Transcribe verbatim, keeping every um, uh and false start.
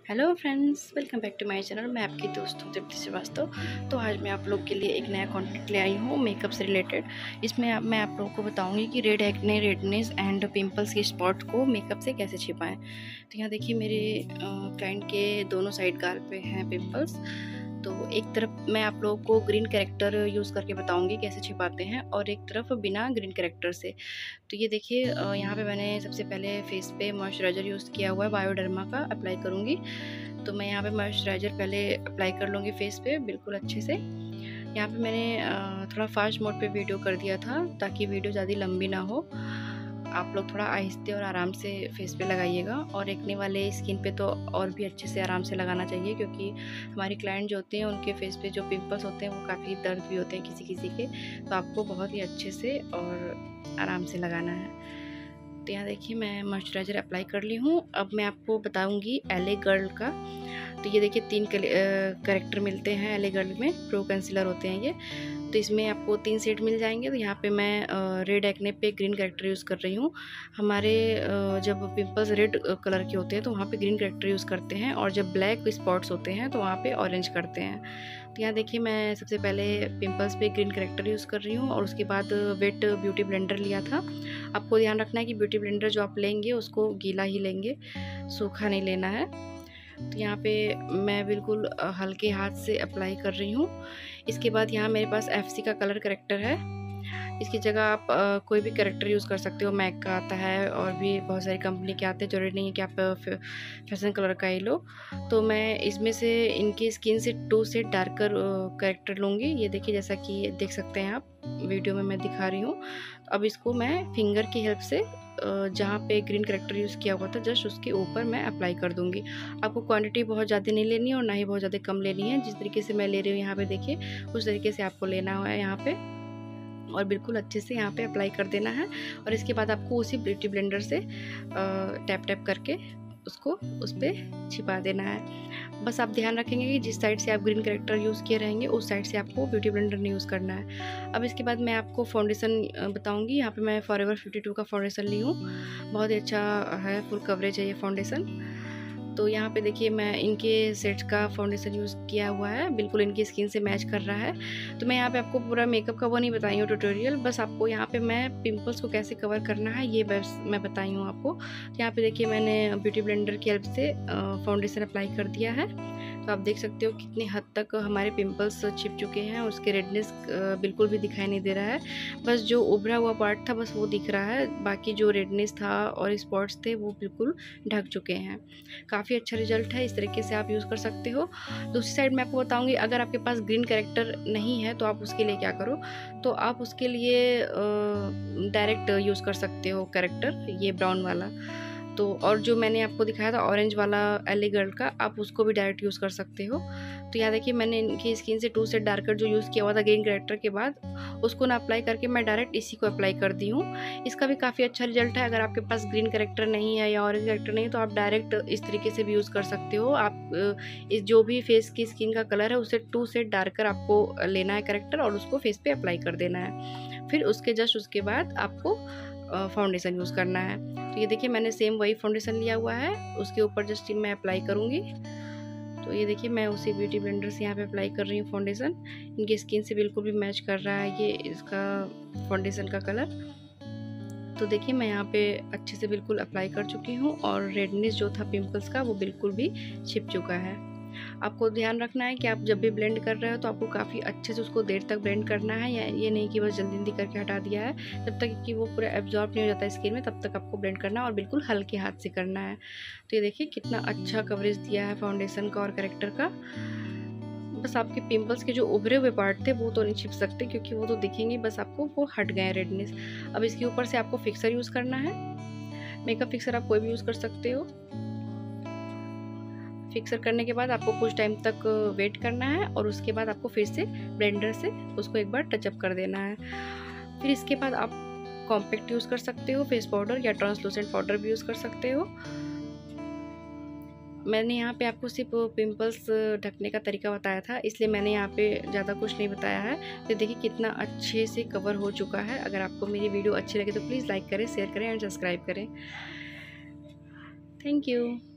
Hello friends, welcome back to my channel. मैं आपकी दोस्त हूँ तृप्ति श्रीवास्तव। तो आज मैं आप लोग के लिए एक नया कंटेंट ले आई हूँ मेकअप से रिलेटेड। इसमें आप, मैं आप लोगों को बताऊँगी कि red acne, redness and pimples के स्पॉट को मेकअप से कैसे छिपाएं। तो यहाँ देखिए, मेरे क्लाइंट के दोनों साइड गाल पे हैं पिंपल्स। तो एक तरफ मैं आप लोगों को ग्रीन कैरेक्टर यूज़ करके बताऊंगी कैसे छिपाते हैं, और एक तरफ बिना ग्रीन कैरेक्टर से। तो ये देखिए, यहाँ पे मैंने सबसे पहले फेस पे मॉइस्चराइज़र यूज़ किया हुआ है, बायोडर्मा का अप्लाई करूँगी। तो मैं यहाँ पे मॉइस्चराइज़र पहले अप्लाई कर लूँगी फेस पे बिल्कुल अच्छे से। यहाँ पे मैंने थोड़ा फास्ट मोड पे वीडियो कर दिया था ताकि वीडियो ज़्यादा लंबी ना हो। आप लोग थोड़ा आहिस्ते और आराम से फेस पे लगाइएगा, और एक्ने वाले स्किन पे तो और भी अच्छे से आराम से लगाना चाहिए, क्योंकि हमारी क्लाइंट जो होते हैं उनके फेस पे जो पिंपल्स होते हैं वो काफ़ी दर्द भी होते हैं किसी किसी के। तो आपको बहुत ही अच्छे से और आराम से लगाना है। तो यहाँ देखिए, मैं मॉइस्चराइज़र अप्लाई कर ली हूँ। अब मैं आपको बताऊँगी एले गर्ल का। तो ये देखिए, तीन कैरेक्टर मिलते हैं एले गर्ल में, प्रो कंसीलर होते हैं ये। तो इसमें आपको तीन सेट मिल जाएंगे। तो यहाँ पे मैं रेड एक्ने पे ग्रीन कैरेक्टर यूज़ कर रही हूँ। हमारे जब पिंपल्स रेड कलर के होते हैं तो वहाँ पे ग्रीन कैरेक्टर यूज़ करते हैं, और जब ब्लैक स्पॉट्स होते हैं तो वहाँ पे ऑरेंज करते हैं। तो यहाँ देखिए, मैं सबसे पहले पिंपल्स पे ग्रीन कैरेक्टर यूज़ कर रही हूँ, और उसके बाद वेट ब्यूटी ब्लेंडर लिया था। आपको ध्यान रखना है कि ब्यूटी ब्लेंडर जो आप लेंगे उसको गीला ही लेंगे, सूखा नहीं लेना है। तो यहाँ पे मैं बिल्कुल हल्के हाथ से अप्लाई कर रही हूँ। इसके बाद यहाँ मेरे पास एफ सी का कलर करेक्टर है। इसकी जगह आप आ, कोई भी करेक्टर यूज़ कर सकते हो। मैक का आता है, और भी बहुत सारी कंपनी के आते हैं, जरूरी नहीं है कि आप फैशन कलर का ही लो। तो मैं इसमें से इनकी स्किन से टू से डार्कर करेक्टर लूँगी। ये देखिए, जैसा कि देख सकते हैं आप वीडियो में मैं दिखा रही हूँ। अब इसको मैं फिंगर की हेल्प से जहाँ पे ग्रीन करेक्टर यूज़ किया हुआ था जस्ट उसके ऊपर मैं अप्लाई कर दूँगी। आपको क्वांटिटी बहुत ज़्यादा नहीं लेनी है और ना ही बहुत ज़्यादा कम लेनी है। जिस तरीके से मैं ले रही हूँ यहाँ पे देखिए, उस तरीके से आपको लेना है यहाँ पे, और बिल्कुल अच्छे से यहाँ पे अप्लाई कर देना है। और इसके बाद आपको उसी ब्यूटी ब्लेंडर से टैप टैप करके उसको उस पर छिपा देना है। बस आप ध्यान रखेंगे कि जिस साइड से आप ग्रीन करेक्टर यूज़ किए रहेंगे उस साइड से आपको ब्यूटी ब्लेंडर नहीं यूज़ करना है। अब इसके बाद मैं आपको फाउंडेशन बताऊंगी। यहाँ पे मैं फॉरएवर फिफ्टी टू का फाउंडेशन ली हूँ। बहुत ही अच्छा है, फुल कवरेज है ये फाउंडेशन। तो यहाँ पे देखिए, मैं इनके सेट्स का फाउंडेशन यूज़ किया हुआ है, बिल्कुल इनकी स्किन से मैच कर रहा है। तो मैं यहाँ पे आपको पूरा मेकअप का वो नहीं बताई हूँ ट्यूटोरियल, बस आपको यहाँ पे मैं पिंपल्स को कैसे कवर करना है ये बस मैं बताई हूँ आपको। तो यहाँ पे देखिए, मैंने ब्यूटी ब्लेंडर की हेल्प से फाउंडेशन अप्लाई कर दिया है। तो आप देख सकते हो कितनी हद तक हमारे पिंपल्स छिप चुके हैं, उसके रेडनेस बिल्कुल भी दिखाई नहीं दे रहा है। बस जो उभरा हुआ पार्ट था बस वो दिख रहा है, बाकी जो रेडनेस था और स्पॉट्स थे वो बिल्कुल ढक चुके हैं। काफ़ी अच्छा रिजल्ट है, इस तरीके से आप यूज़ कर सकते हो। दूसरी साइड मैं आपको बताऊंगी, अगर आपके पास ग्रीन कैरेक्टर नहीं है तो आप उसके लिए क्या करो। तो आप उसके लिए डायरेक्ट यूज़ कर सकते हो कैरेक्टर, ये ब्राउन वाला। तो और जो मैंने आपको दिखाया था ऑरेंज वाला एले गर्ल का, आप उसको भी डायरेक्ट यूज़ कर सकते हो। तो यहाँ देखिए, मैंने इनकी स्किन से टू सेट डार्कर जो यूज़ किया हुआ था ग्रीन कैरेक्टर के बाद, उसको ना अप्लाई करके मैं डायरेक्ट इसी को अप्लाई कर दी हूँ। इसका भी काफ़ी अच्छा रिजल्ट है। अगर आपके पास ग्रीन कैरेक्टर नहीं है या ऑरेंज कैरेक्टर नहीं है तो आप डायरेक्ट इस तरीके से भी यूज़ कर सकते हो। आप इस जो भी फेस की स्किन का कलर है उससे टू सेट डार्कर आपको लेना है कैरेक्टर, और उसको फेस पे अप्लाई कर देना है। फिर उसके जस्ट उसके बाद आपको फाउंडेशन यूज़ करना है। तो ये देखिए, मैंने सेम वही फाउंडेशन लिया हुआ है, उसके ऊपर जस्ट मैं अप्लाई करूँगी। तो ये देखिए, मैं उसी ब्यूटी ब्लेंडर से यहाँ पे अप्लाई कर रही हूँ फाउंडेशन। इनकी स्किन से बिल्कुल भी मैच कर रहा है ये इसका फाउंडेशन का कलर। तो देखिए, मैं यहाँ पे अच्छे से बिल्कुल अप्लाई कर चुकी हूँ, और रेडनेस जो था पिंपल्स का वो बिल्कुल भी छिप चुका है। आपको ध्यान रखना है कि आप जब भी ब्लेंड कर रहे हो तो आपको काफ़ी अच्छे से उसको देर तक ब्लेंड करना है, या ये नहीं कि बस जल्दी जल्दी करके हटा दिया है। जब तक कि वो पूरा एब्जॉर्ब नहीं हो जाता है स्किन में तब तक आपको ब्लेंड करना है, और बिल्कुल हल्के हाथ से करना है। तो ये देखिए, कितना अच्छा कवरेज दिया है फाउंडेशन का और करेक्टर का। बस आपके पिंपल्स के जो उभरे हुए पार्ट थे वो तो नहीं छिप सकते, क्योंकि वो तो दिखेंगे, बस आपको वो हट गए रेडनेस। अब इसके ऊपर से आपको फिक्सर यूज़ करना है। मेकअप फिक्सर आप कोई भी यूज़ कर सकते हो। फिक्सर करने के बाद आपको कुछ टाइम तक वेट करना है, और उसके बाद आपको फिर से ब्लेंडर से उसको एक बार टचअप कर देना है। फिर इसके बाद आप कॉम्पैक्ट यूज़ कर सकते हो, फेस पाउडर या ट्रांसलूसेंट पाउडर भी यूज़ कर सकते हो। मैंने यहाँ पे आपको सिर्फ पिंपल्स ढकने का तरीका बताया था, इसलिए मैंने यहाँ पे ज़्यादा कुछ नहीं बताया है। तो देखिए, कितना अच्छे से कवर हो चुका है। अगर आपको मेरी वीडियो अच्छी लगे तो प्लीज़ लाइक करें, शेयर करें एंड सब्सक्राइब करें। Thank you.